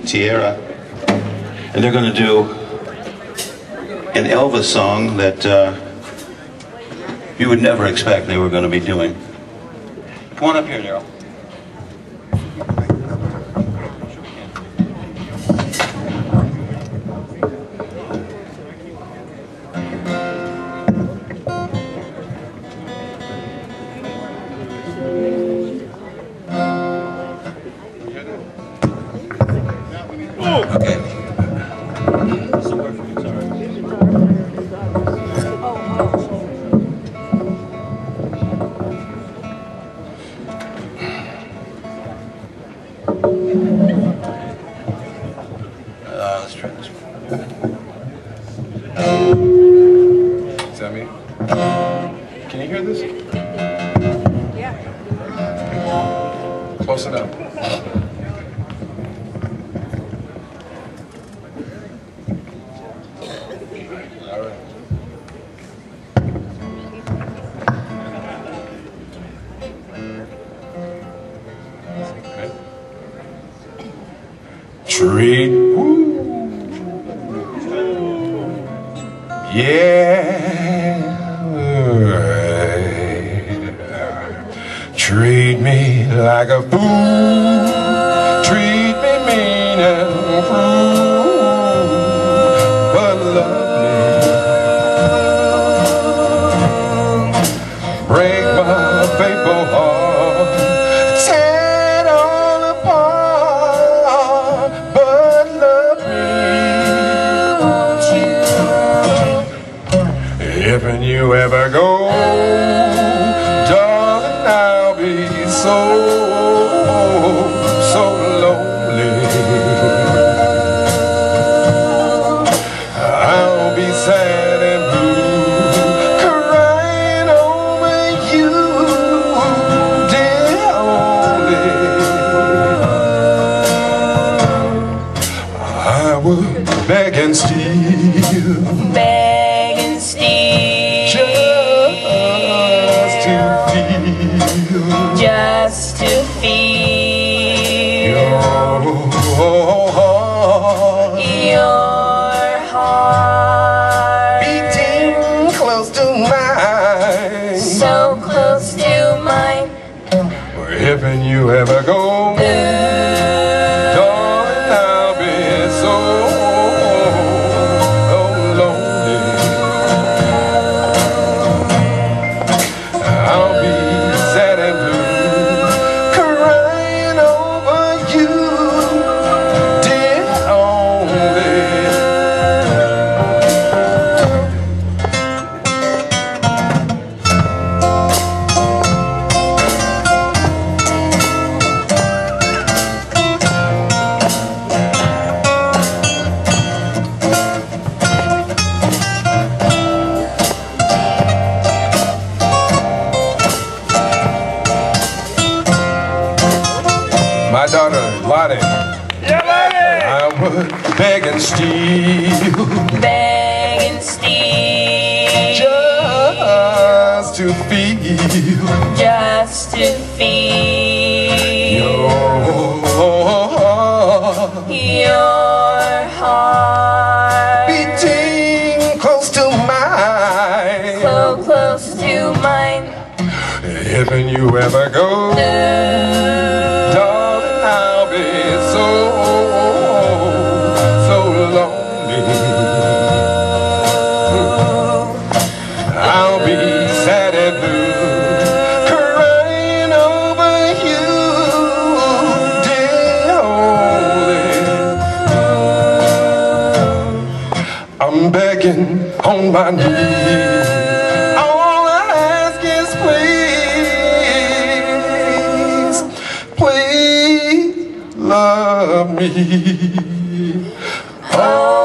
Tierra, and they're going to do an Elvis song that you would never expect they were going to be doing. Come on up here, Deryl. Okay. Somewhere for you, sorry. Let's try this one. Is that me? Can you hear this? Yeah. Close enough. Treat, yeah, treat me like a fool, treat me mean and cruel, but love me, break my faithful heart, tear it all apart, but love me, if and you ever go, darling, I'll be so lonely. I'll be sad and blue, crying over you, dear only. I will beg and steal, Beg and steal, just to feel your heart beating close to mine. so close to mine. If and you ever go, darling, I'll be so lonely. I'll be sad and blue, crying over you, dear only. My daughter, Latti. Yeah, Latti! I would beg and steal, Beg and steal, just to feel just to feel your heart beating close to mine. so close to mine. If and you ever go, darling, I'll be so lonely. I'll be sad and blue, crying over you, dear only. I'm begging on my knees. All I ask is please, please love me. Oh.